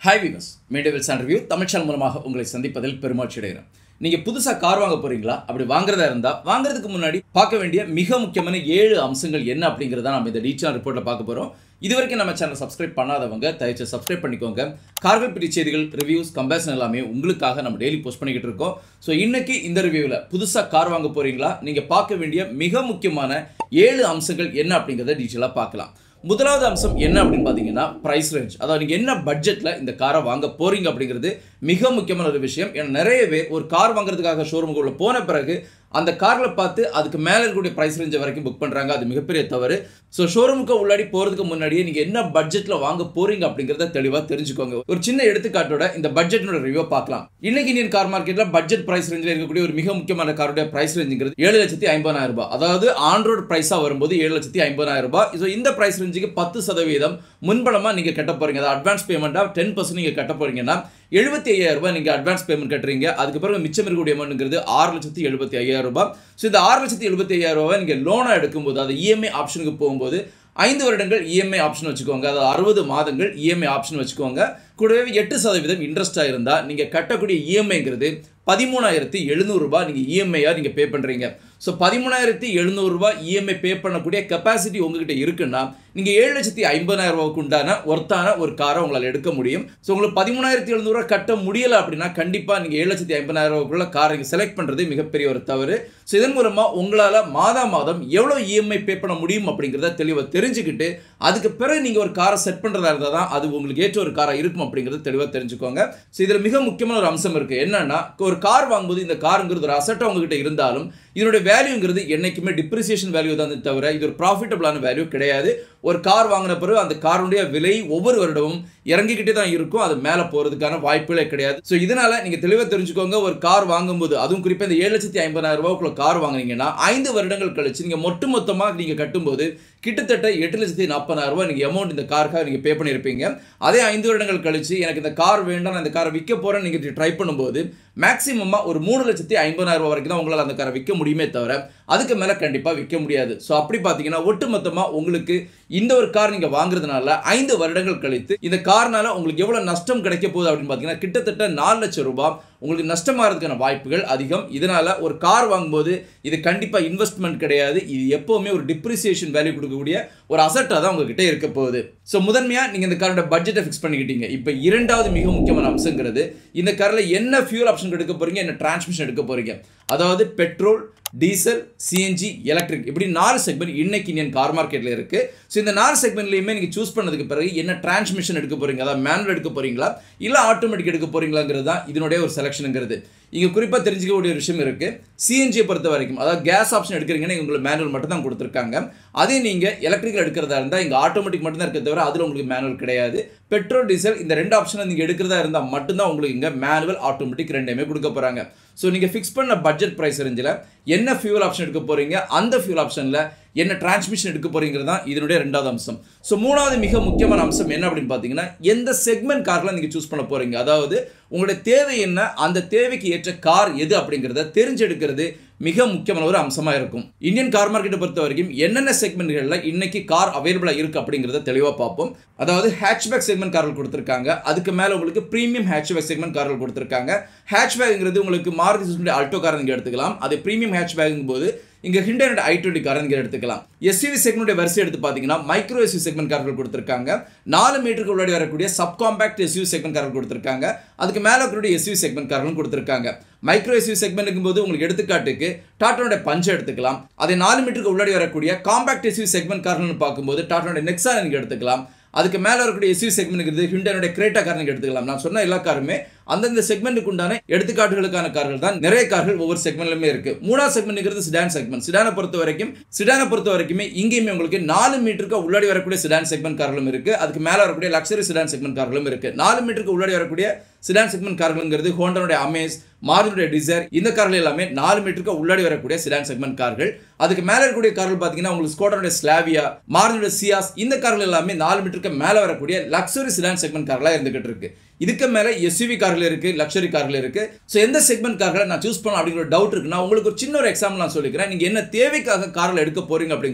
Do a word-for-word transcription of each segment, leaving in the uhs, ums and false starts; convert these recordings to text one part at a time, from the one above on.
Hi viewers, Medieval Sun Review Tamil channel மூலமாக உங்களை சந்திப்பதில் பெருமகிழ்ச்சி அடைகிறேன். நீங்க புதுசா கார் வாங்க போறீங்களா? அப்படி வாங்குறதா இருந்தா வாங்குறதுக்கு முன்னாடி பார்க்க வேண்டிய மிக முக்கியமான ஏழு அம்சங்கள் என்ன அப்படிங்கறத நாம இந்த டீடைல் ரிப்போர்ட்ல பார்க்க போறோம். இதுவரைக்கும் நம்ம சேனலை சப்ஸ்கிரைப் பண்ணாதவங்க தயவுசெய்து சப்ஸ்கிரைப் பண்ணிக்கோங்க. கார்கள் பற்றி செய்திகள், ரிவ்யூஸ், கம்பேரிசன் எல்லாமே உங்களுக்காக நம்ம டெய்லி போஸ்ட் பண்ணிக்கிட்டு இருக்கோம். ஸோ இன்னைக்கு இந்த ரிவ்யூவில் புதுசாக கார் வாங்க போறீங்களா? நீங்கள் பார்க்க வேண்டிய மிக முக்கியமான ஏழு அம்சங்கள் என்ன அப்படிங்கிறத டீட்டெயிலாக பார்க்கலாம். முதலாவது அம்சம் என்ன அப்படின்னு பார்த்தீங்கன்னா பிரைஸ் ரேஞ்ச். அதாவது நீங்கள் என்ன பட்ஜெட்டில் இந்த காரை வாங்க போறீங்க அப்படிங்கிறது மிக முக்கியமான ஒரு விஷயம். ஏன்னா நிறைய பேர் ஒரு கார் வாங்குறதுக்காக ஷோரூமுக்குள்ள போன பிறகு அந்த காரில் பார்த்து அதுக்கு மேலே இருக்கக்கூடிய ப்ரைஸ் ரேஞ்சை வரைக்கும் புக் பண்ணுறாங்க. அது மிகப்பெரிய தவறு. ஸோ ஷோரூமுக்கு உள்ளாடி போகிறதுக்கு முன்னாடியே நீங்கள் என்ன பட்ஜெட்டில் வாங்க போறீங்க அப்படிங்கிறத தெளிவாக தெரிஞ்சுக்கோங்க. ஒரு சின்ன எடுத்துக்காட்டோட இந்த பட்ஜெட்டோட ரிவ்யூ பார்க்கலாம். இன்னைக்கு இந்தியன் கார் மார்க்கெட்டில் பட்ஜெட் ப்ரைஸ் ரேஞ்சில் இருக்கக்கூடிய ஒரு மிக முக்கியமான காரோட ப்ரைஸ் ரேஞ்சுங்கிறது ஏழு லட்சத்தி ஐம்பதாயிரம் ரூபாய். அதாவது ஆன் ரோட் ப்ரைஸாக வரும்போது ஏழு லட்சத்தி ஐம்பதாயிரம் ரூபாய். ஸோ இந்த ப்ரைஸ் ரேஞ்சுக்கு பத்து சதவீதம் முன்பணமாக நீங்கள் கட்ட போறீங்க. அதாவது அட்வான்ஸ் பேமெண்ட்டாக டென் பர்சன்ட் நீங்கள் கட்ட போறீங்கன்னா எழுபத்தி ஐயாயிரம் ரூபாய் நீங்கள் அட்வான்ஸ் பேமெண்ட் கட்டுறீங்க. அதுக்கு பிறகு மிச்சம் இருக்கக்கூடிய அமௌண்ட்ங்கிறது ஆறு லட்சத்தி எழுபத்தி ஐயாயிரம் ரூபாய். ஸோ இந்த ஆறு லட்சத்தி எழுபத்தி ஐயாயிரம் ரூபாய் நீங்கள் லோனாக எடுக்கும்போது அது இஎம்ஐ ஆப்ஷனுக்கு போகும்போது ஐந்து வருடங்கள் இஎம்ஐ ஆப்ஷன் வச்சுக்கோங்க. அதாவது அறுபது மாதங்கள் இஎம்ஐ ஆப்ஷன் வச்சுக்கோங்க. கூடவே எட்டு சதவீதம் இன்ட்ரெஸ்டாக இருந்தால் நீங்கள் கட்டக்கூடிய இஎம்ஐங்கிறது பதிமூணாயிரத்தி எழுநூறு ரூபாய் நீங்கள் இஎம்ஐயாக நீங்கள் பே பண்ணுறீங்க. ஸோ பதிமூணாயிரத்தி எழுநூறு ரூபாய் இஎம்ஐ பே பண்ணக்கூடிய கெப்பாசிட்டி உங்ககிட்ட இருக்குன்னா நீங்கள் ஏழு லட்சத்தி ஐம்பதாயிரம் ரூபாய்க்கு உண்டான ஒர்த்தான ஒரு காரை உங்களால் எடுக்க முடியும். ஸோ உங்களுக்கு பதிமூணாயிரத்தி எழுநூறு ரூபாய் கட்ட முடியலை அப்படின்னா கண்டிப்பாக நீங்கள் ஏழு லட்சத்தி ஐம்பதாயிரம் ரூபாய்க்குள்ள காரை செலக்ட் பண்ணுறது மிகப்பெரிய ஒரு தவறு. ஸோ இதன் மூலமாக உங்களால் மாதா மாதம் எவ்வளோ இஎம்ஐ பே பண்ண முடியும் அப்படிங்கிறத தெளிவாக தெரிஞ்சுக்கிட்டு அதுக்கு பிறகு நீங்கள் ஒரு காரை செட் பண்ணுறதா இருந்தால் தான் அது உங்களுக்கு ஏற்ற ஒரு காராக இருக்கும் அப்படிங்கிறது தெளிவாக தெரிஞ்சுக்கோங்க. ஸோ இதில் மிக முக்கியமான ஒரு அம்சம் இருக்குது. என்னன்னா ஒரு கார் வாங்கும்போது இந்த காருங்கிறது ஒரு அசட்டாக உங்ககிட்ட இருந்தாலும் இதனுடைய வேல்யூங்கிறது என்னைக்குமே டிப்ரிசியேஷன் வேல்யூ தான் தவிர இது ஒரு ப்ராஃபிட்டபிளான வேல்யூ கிடையாது. ஒரு கார் வாங்கின பிறகு அந்த காருடைய விலை ஒவ்வொரு வருடமும் இறங்கிக்கிட்டே தான் இருக்கும். அது மேலே போகிறதுக்கான வாய்ப்புகளே கிடையாது. ஸோ இதனால நீங்கள் தெளிவாக தெரிஞ்சுக்கோங்க. ஒரு கார் வாங்கும்போது அதுவும் குறிப்பாக இந்த ஏழு லட்சத்தி ஐம்பதாயிரம் ரூபாய்க்குள்ள கார் வாங்குனீங்கன்னா ஐந்து வருடங்கள் கழிச்சு நீங்கள் மொட்டு மொத்தமாக நீங்கள் கட்டும்போது கிட்டத்தட்ட எட்டு லட்சத்தி நாற்பதாயிரம் ரூபாய் நீங்கள் அமௌண்ட் இந்த காருக்காக நீங்கள் பே பண்ணியிருப்பீங்க. அதே ஐந்து வருடங்கள் கழிச்சு எனக்கு இந்த கார் வேண்டாம், நான் இந்த காரை விற்க போகிறேன்னு நீங்கள் ட்ரை பண்ணும்போது மேக்ஸிமமாக ஒரு மூணு லட்சத்தி ஐம்பதாயிரம் ரூபாய் வரைக்கும் தான் உங்களால் அந்த காரை விற்க முடியுமே தவிர அதுக்கு மேலே கண்டிப்பாக விற்க முடியாது. ஸோ அப்படி பார்த்தீங்கன்னா ஒட்டு மொத்தமாக உங்களுக்கு இந்த ஒரு கார் நீங்கள் வாங்குறதுனால ஐந்து வருடங்கள் கழித்து இந்த கார்னால உங்களுக்கு எவ்வளோ நஷ்டம் கிடைக்க போகுது அப்படின்னு பார்த்தீங்கன்னா கிட்டத்தட்ட நாலு லட்சம் ரூபாய் உங்களுக்கு நஷ்டமாகிறதுக்கான வாய்ப்புகள் அதிகம். இதனால ஒரு கார் வாங்கும்போது இது கண்டிப்பாக இன்வெஸ்ட்மெண்ட் கிடையாது. இது எப்போவுமே ஒரு டிப்ரிசியேஷன் வேல்யூ கொடுக்கக்கூடிய ஒரு அசட்டாக தான் உங்ககிட்ட இருக்க போகுது. ஸோ முதன்மையாக நீங்கள் இந்த காரோட பட்ஜெட்டை ஃபிக்ஸ் பண்ணிக்கிட்டீங்க. இப்போ இரண்டாவது மிக முக்கியமான அம்சங்கிறது இந்த காரில் என்ன ஃபியூல் ஆப்ஷன் எடுக்க போறீங்க, என்ன டிரான்ஸ்மிஷன் எடுக்க போறீங்க. அதாவது பெட்ரோல், டீசல், சிஎன்ஜி, எலக்ட்ரிக் இப்படி நாலு செக்மெண்ட் இன்னைக்கு இந்தியன் கார் மார்க்கெட்ல இருக்கு. ஸோ இந்த நாலு செக்மெண்ட்லையுமே நீங்கள் சூஸ் பண்ணதுக்கு பிறகு என்ன டிரான்ஸ்மிஷன் எடுக்க போறீங்க, அதாவது மேனுவல் எடுக்க போறீங்களா இல்லை ஆட்டோமேட்டிக் எடுக்க போறீங்களாங்கிறது தான் இதனுடைய ஒரு செலெக்ஷனுங்கிறது. இங்கே குறிப்பாக தெரிஞ்சுக்கக்கூடிய ஒரு விஷயம் இருக்கு. சிஎன்ஜியை பொறுத்த வரைக்கும் அதாவது கேஸ் ஆப்ஷன் எடுக்கிறீங்கன்னா உங்களுக்கு மேனுவல் மட்டும் தான் கொடுத்துருக்காங்க. அதே நீங்கள் எலக்ட்ரிக்கல் எடுக்கிறதா இருந்தால் இங்கே ஆட்டோமேட்டிக் மட்டும் தான் இருக்க தவிர அதில் உங்களுக்கு மேனுவல் கிடையாது. பெட்ரோல், டீசல் இந்த ரெண்டு ஆப்ஷனை நீங்கள் எடுக்கிறதா இருந்தால் மட்டும்தான் உங்களுக்கு இங்கே மேனுவல், ஆட்டோமேட்டிக் ரெண்டுமே கொடுக்க போகிறாங்க. ஸோ நீங்கள் ஃபிக்ஸ் பண்ண பட்ஜெட் ப்ரைஸ் ரேஞ்சில் என்ன ஃபியூல் ஆப்ஷன் எடுக்க போகிறீங்க, அந்த ஃபியூல் ஆப்ஷனில் என்ன டிரான்ஸ்மிஷன் எடுக்க போறீங்கிறது தான் இதனுடைய ரெண்டாவது அம்சம். ஸோ மூணாவது மிக முக்கியமான அம்சம் என்ன அப்படின்னு பார்த்தீங்கன்னா எந்த செக்மெண்ட் கார்ல நீங்கள் சூஸ் பண்ண போறீங்க. அதாவது உங்களுடைய தேவை என்ன, அந்த தேவைக்கு ஏற்ற கார் எது அப்படிங்கிறத தெரிஞ்செடுக்கிறது மிக முக்கியமான ஒரு அம்சமாக இருக்கும். இந்தியன் கார் மார்க்கெட்டை பொறுத்த வரைக்கும் என்னென்ன செக்மெண்ட்களில் இன்னைக்கு கார் அவைலபிளாக இருக்குது அப்படிங்கிறத தெளிவாக பார்ப்போம். அதாவது ஹேட்ச்பேக் செக்மெண்ட் கார்கள் கொடுத்துருக்காங்க. அதுக்கு மேலே உங்களுக்கு ப்ரீமியம் ஹேட்ச்பேக் செக்மெண்ட் கார்கள் கொடுத்துருக்காங்க. ஹேட்ச்பேக்ங்கிறது உங்களுக்கு மாருதி சுசுகி ஆல்டோ கார் நீங்கள் எடுத்துக்கலாம். அது ப்ரீமியம் ஹேட்ச்பேக் போது இங்கே ஹிண்டனோட ஐ டுவெண்ட்டி கார் நீங்கள் எடுத்துக்கலாம். எஸ்யூவி செக்மெண்ட் வரிசை எடுத்து பார்த்தீங்கன்னா மைக்ரோ எஸ்யூவி செக்மெண்ட் கார்கள் கொடுத்துருக்காங்க. நாலு மீட்டருக்கு உள்ளாடி வரக்கூடிய சப் காம்பாக்ட் எஸ்யூவி செக்மெண்ட் கார்கள் கொடுத்துருக்காங்க. அதுக்கு மேலே இருக்கக்கூடிய எஸ்யூவி செக்மெண்ட் கார்களும் கொடுத்துருக்காங்க. மைக்ரோ எஸ்யூவி செக்மெண்ட்டுக்கும் போது உங்களுக்கு எடுத்துக்காட்டுக்கு டாட்டானோட பஞ்ச் எடுத்துக்கலாம். அதே நாலு மீட்டருக்கு உள்ளாடி வரக்கூடிய காம்பாக்ட் எஸ்யூவி செக்மெண்ட் கார்கள்னு பார்க்கும்போது டாட்டானோட நெக்ஸா நீங்கள் எடுத்துக்கலாம். அதுக்கு மேலே இருக்கக்கூடிய எஸ்யூவி செக்மெண்ட் ஹிண்டனோட கிரேட்டா கார் நீங்கள் எடுத்துக்கலாம். நான் சொன்ன எல்லா காருமே அந்தந்த செக்மெண்ட்டுக்கு உண்டான எடுத்துக்காட்டுகளுக்கான கார்கள் தான். நிறைய கார்கள் ஒவ்வொரு செக்மெண்ட்லுமே இருக்கு. மூணாவது செக்மெண்ட்ங்கிறது சிடான் செக்மெண்ட். சிடானை பொறுத்த வரைக்கும் சிடானை பொறுத்த வரைக்குமே இங்கேயுமே உங்களுக்கு நாலு மீட்டருக்கு உள்ளாடி வரக்கூடிய சிடான் செக்மெண்ட் கார்களும் இருக்கு. அதுக்கு மேலே வரக்கூடிய லக்ஸரி சிடான் செக்மெண்ட் கார்களும் இருக்கு. நாலு மீட்டருக்கு உள்ளாடி வரக்கூடிய சிடான் செக்மெண்ட் கார்களுங்கிறது ஹோண்டாவுடைய அமேஸ், மாருதியுடைய டிசைர் இந்த கார்கள் எல்லாமே நாலு மீட்டருக்கு உள்ளாடி வரக்கூடிய சிடான் செக்மெண்ட் கார்கள். அதுக்கு மேலே இருக்கக்கூடிய கார்கள் பார்த்தீங்கன்னா உங்களுக்கு ஸ்கோடாவுடைய ஸ்லாவியா, மாருதியுடைய சியாஸ் இந்த கார்கள் எல்லாமே நாலு மீட்டருக்கு மேலே வரக்கூடிய லக்ஸரி சிடான் செக்மெண்ட் கார்களாக இருந்துகிட்டு இருக்கு. இதுக்கு மேலே எஸ்யூவி கார்கள் இருக்கு, லக்ஸரி கார்கள் இருக்கு. ஸோ எந்த செக்மெண்ட் கார்களை நான் சூஸ் பண்ணலாம் அப்படிங்கிற டவுட் இருக்குன்னா உங்களுக்கு ஒரு சின்ன ஒரு எக்ஸாம்பிள் நான் சொல்லிக்கிறேன். நீங்கள் என்ன தேவைக்காக காரில் எடுக்க போறீங்க அப்படிங்கிறத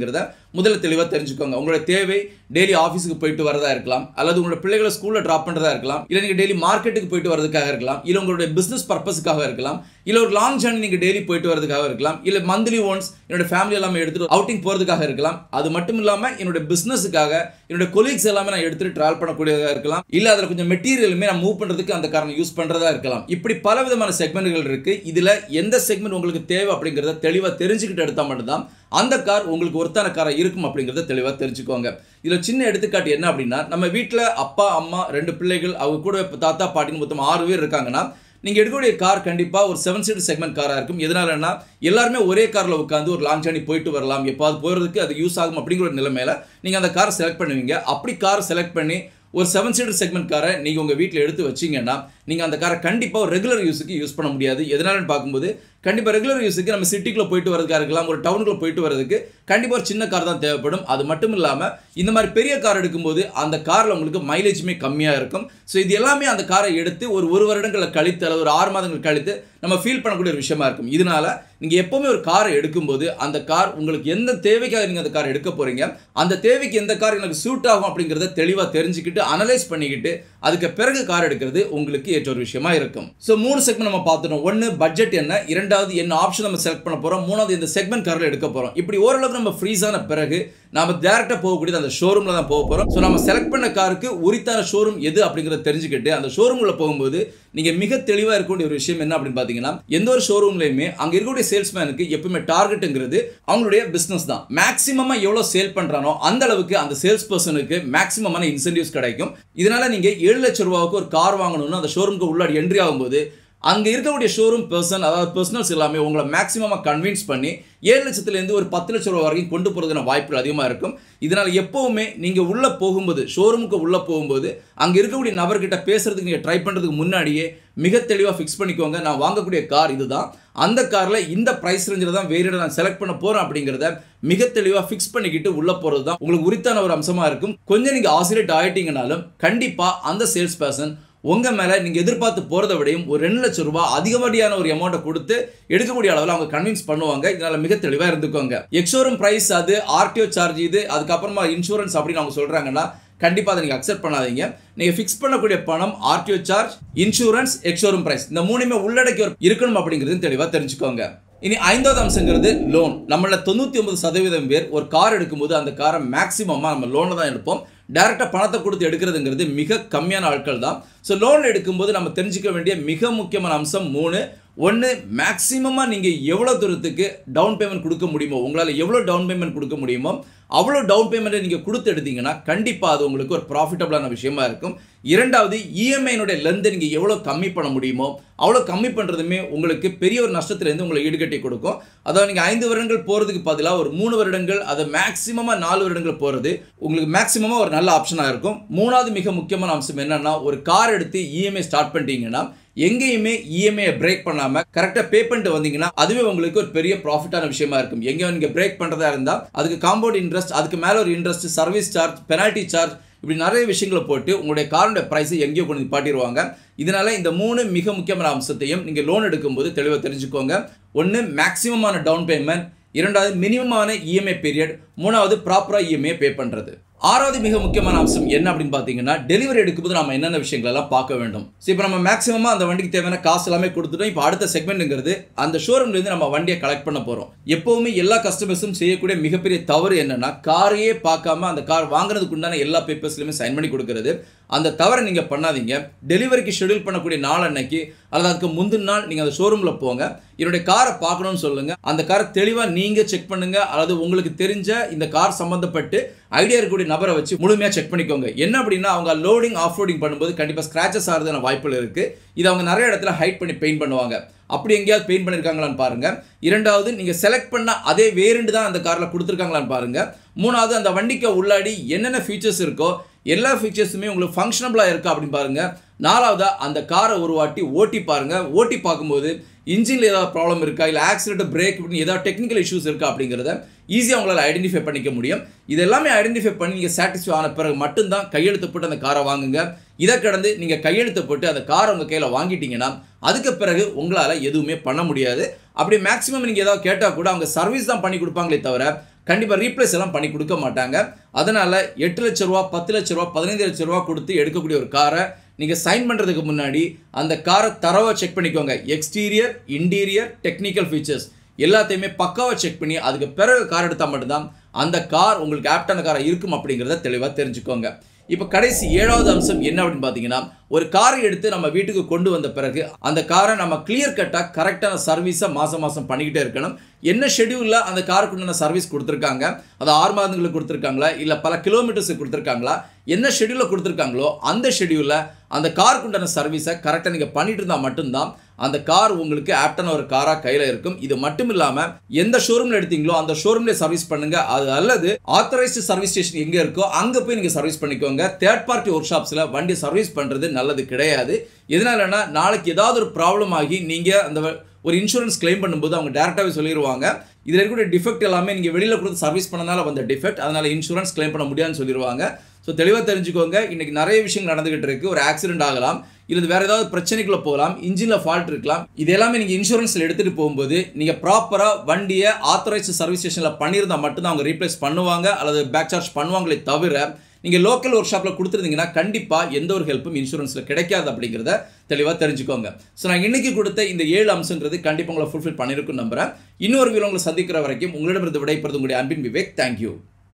முதல்ல தெளிவாக தெரிஞ்சுக்கோங்க. உங்களோட தேவை டெய்லி ஆஃபீஸுக்கு போயிட்டு வரதா இருக்கலாம், அல்லது உங்களோட பிள்ளைகளை ஸ்கூலில் ட்ராப் பண்ணுறதா இருக்கலாம், இல்லை நீங்கள் டெய்லி மார்க்கெட்டுக்கு போயிட்டு வரதுக்காக இருக்கலாம், இல்லை உங்களுடைய பிஸ்னஸ் பர்பஸுக்காக இருக்கலாம், இல்லை ஒரு லாங் ஜர்னி நீங்கள் டெய்லி போயிட்டு வரதுக்காக இருக்கலாம், இல்லை மந்த்லி ஒன்ஸ் என்னோட ஃபேமிலி எல்லாமே எடுத்துகிட்டு அவுட்டிங் போகிறதுக்காக இருக்கலாம். அது மட்டும் இல்லாமல் என்னோட பிஸ்னஸுக்காக என்னோட கொலீக்ஸ் எல்லாமே நான் எடுத்துகிட்டு ட்ராவல் பண்ணக்கூடியதாக இருக்கலாம், இல்லை அதில் கொஞ்சம் மெட்டீரியலுமே நான் மூவ் பண்ணுறதுக்கு அந்த காரணம் யூஸ் பண்ணுறதா இருக்கலாம். இப்படி பல விதமான செக்மெண்ட்கள் இருக்குது. இதில் எந்த செக்மெண்ட் உங்களுக்கு தேவை அப்படிங்கிறத தெளிவாக தெரிஞ்சுக்கிட்டு எடுத்தால் மட்டும்தான் அந்த கார் உங்களுக்கு ஒருத்தான காராக இருக்கும் அப்படிங்கிறத தெளிவாக தெரிஞ்சுக்கோங்க. இதில் சின்ன எடுத்துக்காட்டு என்ன அப்படின்னா, நம்ம வீட்டில் அப்பா அம்மா ரெண்டு பிள்ளைகள் அவங்க கூட தாத்தா பாட்டின்னு மொத்தம் ஆறு பேர் இருக்காங்கன்னா, நீங்கள் எடுக்கக்கூடிய கார் கண்டிப்பாக ஒரு செவன் சீட் செக்மெண்ட் காராக இருக்கும். எதனாலன்னா எல்லாருமே ஒரே காரில் உட்காந்து ஒரு லாங் ஜர்னி போயிட்டு வரலாம், எப்பாவது போகிறதுக்கு அது யூஸ் ஆகும் அப்படிங்கிற ஒரு நிலைமையில நீங்கள் அந்த காரை செலக்ட் பண்ணுவீங்க. அப்படி கார் செலக்ட் பண்ணி ஒரு செவன் சீட்டர் செக்மெண்ட் காரை நீங்கள் உங்கள் வீட்டில் எடுத்து வச்சிங்கன்னா நீங்கள் அந்த காரை கண்டிப்பாக ஒரு ரெகுலர் யூஸுக்கு யூஸ் பண்ண முடியாது. எதனாலன்னு பார்க்கும்போது கண்டிப்பாக ரெகுலர் யூஸுக்கு நம்ம சிட்டிக்குள்ளே போயிட்டு வரதுக்காக இருக்கலாம், ஒரு டவுனுக்குள்ளே போயிட்டு வரதுக்கு கண்டிப்பாக ஒரு சின்ன கார் தான் தேவைப்படும். அது மட்டும் இல்லாமல் இந்த மாதிரி பெரிய கார் எடுக்கும்போது அந்த காரில் உங்களுக்கு மைலேஜுமே கம்மியாக இருக்கும். ஸோ இது எல்லாமே அந்த காரை எடுத்து ஒரு ஒரு வருடங்களை கழித்து அல்லது ஒரு ஆறு மாதங்கள் கழித்து நம்ம ஃபீல் பண்ணக்கூடிய ஒரு விஷயமா இருக்கும். இதனால நீங்கள் எப்போவுமே ஒரு காரை எடுக்கும்போது அந்த கார் உங்களுக்கு எந்த தேவைக்காக நீங்கள் அந்த கார் எடுக்க போகிறீங்க, அந்த தேவைக்கு எந்த கார் எனக்கு சூட் ஆகும் அப்படிங்கிறத தெளிவாக தெரிஞ்சுக்கிட்டு அனலைஸ் பண்ணிக்கிட்டு அதுக்கு பிறகு கார் எடுக்கிறது உங்களுக்கு ஏற்ற ஒரு விஷயமா இருக்கும். ஸோ மூணு செக்மெண்ட் நம்ம பார்த்துட்டோம். ஒன்று பட்ஜெட் என்ன, இரண்டாவது என்ன ஆப்ஷன் நம்ம செலக்ட் பண்ண போகிறோம், மூணாவது இந்த செக்மெண்ட் காரில் எடுக்க போகிறோம். இப்படி ஓரளவுக்கு நம்ம ஃப்ரீஸான பிறகு நம்ம டேரெக்டாக போகக்கூடியது அந்த ஷோரூமில் தான் போக போகிறோம். ஸோ நம்ம செலக்ட் பண்ண காருக்கு உரித்தான ஷோரூம் எது அப்படிங்கிறத தெரிஞ்சுக்கிட்டு அந்த ஷோரூமில் போகும்போது நீங்கள் மிக தெளிவாக இருக்கக்கூடிய ஒரு விஷயம் என்ன அப்படின்னு பார்த்தீங்கன்னா, எந்த ஒரு ஷோரூம்லையுமே அங்கே இருக்கக்கூடிய சேல்ஸ்மேனுக்கு எப்பவுமே டார்கெட்டுங்கிறது அவங்களுடைய பிஸ்னஸ் தான். மேக்ஸிமமாக எவ்வளோ சேல் பண்ணுறானோ அந்த அளவுக்கு அந்த சேல்ஸ் பர்சனுக்கு மேக்ஸிமமான இன்சென்டிவ்ஸ் கிடைக்கும். இதனால நீங்கள் ஏழு லட்சம் ரூபாவுக்கு ஒரு கார் வாங்கணும்னு அந்த ஷோரூமுக்கு உள்ளாடி என்ட்ரி ஆகும்போது அங்கே இருக்கக்கூடிய ஷோரூம் பர்சன் அதாவது பர்சனல்ஸ் எல்லாமே உங்களை மேக்ஸிமமாக கன்வின்ஸ் பண்ணி ஏழு லட்சத்துலேருந்து ஒரு பத்து லட்சம் ரூபா வரைக்கும் கொண்டு போகிறதுன வாய்ப்புகள் அதிகமாக இருக்கும். இதனால் எப்போவுமே நீங்கள் உள்ளே போகும்போது ஷோரூமுக்கு உள்ளே போகும்போது அங்கே இருக்கக்கூடிய நபர்கிட்ட பேசுறதுக்கு நீங்கள் ட்ரை பண்ணுறதுக்கு முன்னாடியே மிக தெளிவாக ஃபிக்ஸ் பண்ணிக்கோங்க. நான் வாங்கக்கூடிய கார் இதுதான், அந்த காரில் இந்த ப்ரைஸ் ரேஞ்சில் தான் வேறு நான் செலக்ட் பண்ண போகிறேன் அப்படிங்கிறத மிக தெளிவாக ஃபிக்ஸ் பண்ணிக்கிட்டு உள்ளே போகிறது தான் உங்களுக்கு உரித்தான ஒரு அம்சமாக இருக்கும். கொஞ்சம் நீங்கள் ஆசிலேட் ஆகிட்டீங்கனாலும் கண்டிப்பாக அந்த சேல்ஸ் பர்சன் உங்கள் மேலே நீங்கள் எதிர்பார்த்து போகிறத விடையும் ஒரு ரெண்டு லட்சம் ரூபாய் அதிகப்படியான ஒரு அமௌண்ட்டை கொடுத்து எடுக்கக்கூடிய அளவில் அவங்க கன்வின்ஸ் பண்ணுவாங்க. இதனால் மிக தெளிவாக இருந்துக்கோங்க. எக்ஸோரூம் ப்ரைஸ் அது ஆர்டிஓ சார்ஜ் இது அதுக்கப்புறமா இன்சூரன்ஸ் அப்படின்னு அவங்க சொல்கிறாங்கன்னா கண்டிப்பாக அதை நீங்கள் அக்செப்ட் பண்ணாதீங்க. நீங்கள் ஃபிக்ஸ் பண்ணக்கூடிய பணம் RTO charge, insurance, ex showroom price இந்த மூணுமே உள்ளடக்கி இருக்கணும் அப்படிங்கிறது தெளிவாக தெரிஞ்சுக்கோங்க. இனி ஐந்தாவது அம்சங்கிறது லோன். நம்மள தொண்ணூற்றி ஒன்பது சதவீதம் பேர் ஒரு கார் எடுக்கும்போது அந்த காரை மேக்ஸிமமாக நம்ம லோனில் தான் எடுப்போம். டேரெக்டாக பணத்தை கொடுத்து எடுக்கிறதுங்கிறது மிக கம்மியான ஆட்கள் தான். ஸோ லோன் எடுக்கும்போது நம்ம தெரிஞ்சிக்க வேண்டிய மிக முக்கியமான அம்சம் மூணு. ஒன்று, மேக்ஸிமமாக நீங்கள் எவ்வளோ தூரத்துக்கு டவுன் பேமெண்ட் கொடுக்க முடியுமோ, உங்களால் எவ்வளோ டவுன் பேமெண்ட் கொடுக்க முடியுமோ அவ்வளோ டவுன் பேமெண்ட்டை நீங்கள் கொடுத்து எடுத்தீங்கன்னா கண்டிப்பாக அது உங்களுக்கு ஒரு ப்ராஃபிட்டபிளான விஷயமா இருக்கும். இரண்டாவது, இஎம்ஐனுடைய லென்த்தை நீங்கள் எவ்வளோ கம்மி பண்ண முடியுமோ அவ்வளோ கம்மி பண்ணுறதுமே உங்களுக்கு பெரிய ஒரு நஷ்டத்துலேருந்து உங்களை ஈடுகட்டி கொடுக்கும். அதாவது நீங்கள் ஐந்து வருடங்கள் போகிறதுக்கு பதிலாக ஒரு மூணு வருடங்கள் அதை மேக்ஸிமமாக நாலு வருடங்கள் போகிறது உங்களுக்கு மேக்ஸிமமாக ஒரு நல்ல ஆப்ஷனாக இருக்கும். மூணாவது மிக முக்கியமான அம்சம் என்னென்னா, ஒரு கார் எடுத்து இஎம்ஐ ஸ்டார்ட் பண்ணிட்டீங்கன்னா எங்கேயுமே இஎம்ஐயை பிரேக் பண்ணாமல் கரெக்டாக பே பண்ணிட்டு வந்தீங்கன்னா அதுவே உங்களுக்கு ஒரு பெரிய ப்ராஃபிட்டான விஷயமா இருக்கும். எங்கே நீங்கள் பிரேக் பண்ணுறதா இருந்தால் அதுக்கு காம்பவுண்ட் இன்ட்ரெஸ்ட், அதுக்கு மேலே ஒரு interest, service charge, penalty charge, இப்படி நிறைய விஷயங்களை போட்டு உங்களுடைய காரோட ப்ரைஸை எங்கேயோ கொண்டு நிப்பாட்டிடுவாங்க. இதனால இந்த மூணு மிக முக்கியமான அம்சத்தையும் நீங்கள் லோன் எடுக்கும்போது தெளிவாக தெரிஞ்சுக்கோங்க. ஒன்று, மேக்ஸிமமான டவுன் பேமெண்ட், இரண்டாவது மினிமமான இஎம்ஐ பீரியட், மூணாவது ப்ராப்பராக இஎம்ஐ பே பண்ணுறது. ஆறாவது மிக முக்கியமான அம்சம் என்ன அப்படின்னு பார்த்தீங்கன்னா, டெலிவரி எடுக்கும்போது நம்ம என்னென்ன விஷயங்கள் எல்லாம் பார்க்க வேண்டும். ஸோ இப்போ நம்ம மேக்ஸிமமாக அந்த வண்டிக்கு தேவையான காசு எல்லாமே கொடுத்துட்டோம். இப்போ அடுத்த செக்மெண்ட்டுங்கிறது அந்த ஷோரூம்லேருந்து நம்ம வண்டியை கலெக்ட் பண்ண போகிறோம். எப்போவுமே எல்லா கஸ்டமர்ஸும் செய்யக்கூடிய மிகப்பெரிய தவறு என்னன்னா, காரையே பார்க்காம அந்த கார் வாங்குறதுக்கு உண்டான எல்லா பேப்பர்ஸ்லையுமே சைன் பண்ணி கொடுக்கறது. அந்த தவறை நீங்கள் பண்ணாதீங்க. டெலிவரிக்கு ஷெடியூல் பண்ணக்கூடிய நாள் அன்னைக்கு அல்லது அதுக்கு முந்தின நாள் நீங்கள் அந்த ஷோரூமில் போங்க, என்னுடைய காரை பார்க்கணும்னு சொல்லுங்கள். அந்த காரை தெளிவாக நீங்கள் செக் பண்ணுங்கள், அல்லது உங்களுக்கு தெரிஞ்ச இந்த கார் சம்மந்தப்பட்டு ஐடியா இருக்கக்கூடிய நபரை வச்சு முழுமையாக செக் பண்ணிக்கோங்க. என்ன அப்படின்னா, அவங்க லோடிங் ஆஃப் லோடிங் பண்ணும்போது கண்டிப்பாக ஸ்க்ராச்சஸ் ஆகிறதுன வாய்ப்புகள் இருக்குது. இது அவங்க நிறைய இடத்துல ஹைட் பண்ணி பெயிண்ட் பண்ணுவாங்க. அப்படி எங்கேயாவது பெயிண்ட் பண்ணியிருக்காங்களான்னு பாருங்கள். இரண்டாவது, நீங்கள் செலக்ட் பண்ண அதே வேரியண்ட் தான் அந்த காரில் கொடுத்துருக்காங்களான்னு பாருங்கள். மூணாவது, அந்த வண்டிக்கு உள்ளாடி என்னென்ன ஃபீச்சர்ஸ் இருக்கோ எல்லா ஃபீச்சர்ஸுமே உங்களுக்கு ஃபங்க்ஷனபிளாக இருக்கா அப்படின்னு பாருங்கள். நாலாவதாக, அந்த காரை ஒரு வாட்டி ஓட்டி பாருங்கள். ஓட்டி பார்க்கும்போது இன்ஜினில் ஏதாவது ப்ராப்ளம் இருக்கா, இல்லை ஆக்சிடென்ட், பிரேக் இப்படின்னு ஏதாவது டெக்னிக்கல் இஷ்யூஸ் இருக்கா அப்படிங்கிறத ஈஸியாக உங்களால் ஐடென்டிஃபை பண்ணிக்க முடியும். இது எல்லாமே ஐடென்டிஃபை பண்ணி நீங்கள் சாட்டிஸ்ஃபை ஆன பிறகு மட்டும்தான் கையெழுத்து போட்டு அந்த காரை வாங்குங்க. இதை கடந்து நீங்கள் கையெழுத்து போட்டு அந்த காரை உங்கள் கையில் வாங்கிட்டீங்கன்னா அதுக்கு பிறகு உங்களால் எதுவுமே பண்ண முடியாது. அப்படி மேக்ஸிமம் நீங்கள் ஏதாவது கேட்டால் கூட அவங்க சர்வீஸ் தான் பண்ணி கொடுப்பாங்களே தவிர கண்டிப்பாக ரீப்ளேஸ் எல்லாம் பண்ணி கொடுக்க மாட்டாங்க. அதனால் எட்டு லட்ச ரூபா பத்து லட்ச ரூபா பதினைந்து லட்ச ரூபா கொடுத்து எடுக்கக்கூடிய ஒரு காரை நீங்கள் சைன் பண்ணுறதுக்கு முன்னாடி அந்த காரை தரவாக செக் பண்ணிக்கோங்க. எக்ஸ்டீரியர், இன்டீரியர், டெக்னிக்கல் ஃபீச்சர்ஸ் எல்லாத்தையுமே பக்காவாக செக் பண்ணி அதுக்கு பிறகு கார் எடுத்தால் மட்டும்தான் அந்த கார் உங்களுக்கு ஆப்டான காராக இருக்கும் அப்படிங்கிறத தெளிவாக தெரிஞ்சுக்கோங்க. இப்போ கடைசி ஏழாவது அம்சம் என்ன அப்படின்னு பார்த்தீங்கன்னா, ஒரு காரை எடுத்து நம்ம வீட்டுக்கு கொண்டு வந்த பிறகு அந்த காரை நம்ம கிளியர் கட்டாக கரெக்டான சர்வீஸை மாதம் மாதம் பண்ணிக்கிட்டே இருக்கணும். என்ன ஷெடியூலில் அந்த காருக்கு உண்டான சர்வீஸ் கொடுத்துருக்காங்க, அது ஆறு மாதங்களுக்கு கொடுத்துருக்காங்களா இல்லை பல கிலோமீட்டர்ஸுக்கு கொடுத்துருக்காங்களா, என்ன ஷெடியூலில் கொடுத்துருக்காங்களோ அந்த ஷெடியூலில் அந்த காருக்கு உண்டான சர்வீஸை கரெக்டாக நீங்கள் பண்ணிட்டு இருந்தால் மட்டும்தான் அந்த கார் உங்களுக்கு ஆப்டான ஒரு காராக கையில் இருக்கும். இது மட்டும் இல்லாமல் எந்த ஷோரூமில் எடுத்தீங்களோ அந்த ஷோரூம்லேயே சர்வீஸ் பண்ணுங்க. அது அல்லது ஆத்தரைஸ்டு சர்வீஸ் ஸ்டேஷன் எங்கே இருக்கோ அங்கே போய் நீங்கள் சர்வீஸ் பண்ணிக்கோங்க. தேர்ட் பார்ட்டி ஒர்க் ஷாப்ஸில் வண்டி சர்வீஸ் பண்ணுறது நல்லது கிடையாது. எதனாலன்னா நாளைக்கு ஏதாவது ஒரு ப்ராப்ளம் ஆகி நீங்கள் அந்த ஒரு இன்சூரன்ஸ் கிளைம் பண்ணும்போது அவங்க டேரெக்டாகவே சொல்லிடுவாங்க, இதில் இருக்கக்கூடிய டிஃபெக்ட் எல்லாமே நீங்கள் வெளியில் கொடுத்து சர்வீஸ் பண்ணனால வந்த டிஃபெக்ட், அதனால் இன்சூரன்ஸ் கிளைம் பண்ண முடியாதுன்னு சொல்லிடுவாங்க. ஸோ தெளிவாக தெரிஞ்சுக்கோங்க. இன்றைக்கி நிறைய விஷயங்கள் நடந்துகிட்டு இருக்குது. ஒரு ஆக்சிடென்ட் ஆகலாம், இல்லை வேறு ஏதாவது பிரச்சனைக்குள்ளே போகலாம், இன்ஜினில் ஃபால்ட் இருக்கலாம். இது எல்லாமே நீங்கள் இன்சூரன்ஸில் எடுத்துகிட்டு போகும்போது நீங்கள் ப்ராப்பராக வண்டியை ஆத்தரைஸ்டு சர்வீஸ் ஸ்டேஷனில் பண்ணியிருந்தால் மட்டும்தான் அவங்க ரீப்ளேஸ் பண்ணுவாங்க அல்லது பேக் சார்ஜ் பண்ணுவாங்களே தவிர நீங்கள் லோக்கல் ஒர்க் ஷாப்பில் கொடுத்துருந்தீங்கன்னா கண்டிப்பாக எந்த ஒரு ஹெல்ப்பும் இன்சூரன்ஸில் கிடைக்காது அப்படிங்கிறத தெளிவாக தெரிஞ்சுக்கோங்க. ஸோ நான் இன்றைக்கி கொடுத்த இந்த ஏழு அம்சங்கிறது கண்டிப்பாக உங்களை ஃபுல்ஃபில் பண்ணியிருக்குன்னு நம்புகிறேன். இன்னொரு வீடியோ உங்களை சந்திக்கிற வரைக்கும் உங்களிடமிருந்து விடைபெறுவது உங்களுடைய அன்பின் விவேக். தேங்க்யூ.